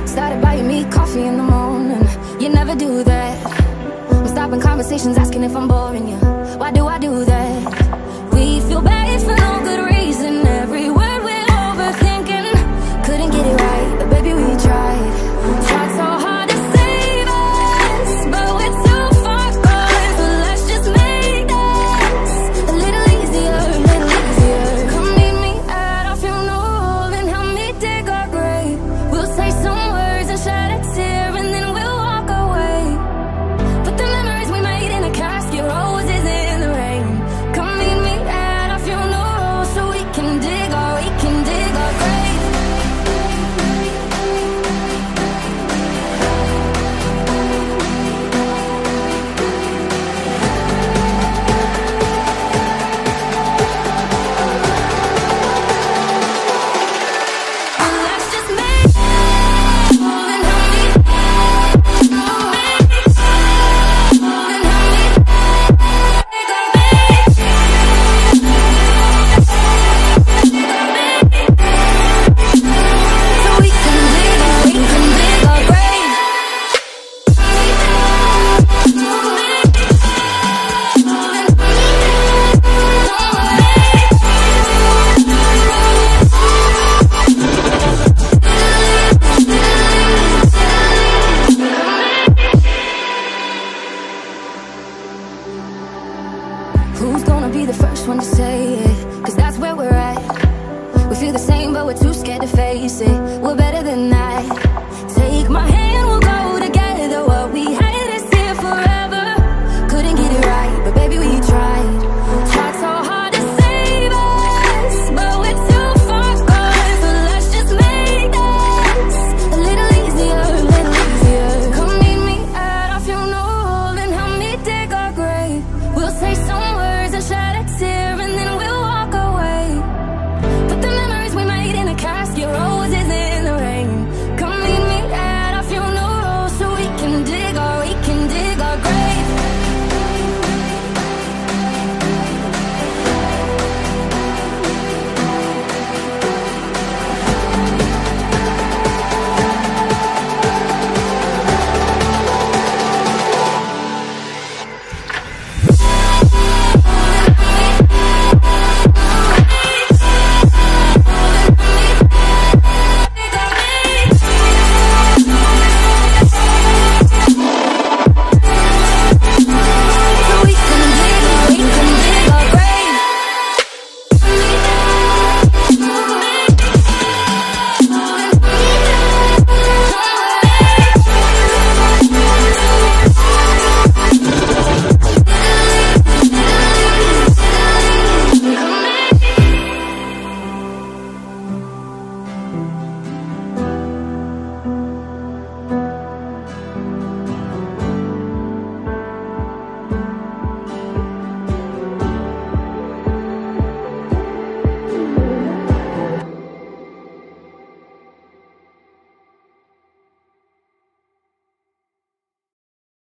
Started buying me coffee in the morning. You never do that. I'm stopping conversations, asking if I'm boring you. Why do I do that? We feel bad for no good reason. Every word we're overthinking. Couldn't get it right, but baby we tried. Tried so hard to save us, but we're too far gone. So let's just make this a little easier, a little easier. Come meet me at our funeral and help me dig our grave. We'll say some words and shed a tear and then we'll walk away. Put the memories we made in a casket, roses in the rain. Come meet me at our funeral so we can dig our grave. Let's just make and help me and so we can dig our grave. Who's gonna be the first one to say it? 'Cause that's where we're at. We feel the same but we're too scared to face it. We're better than that.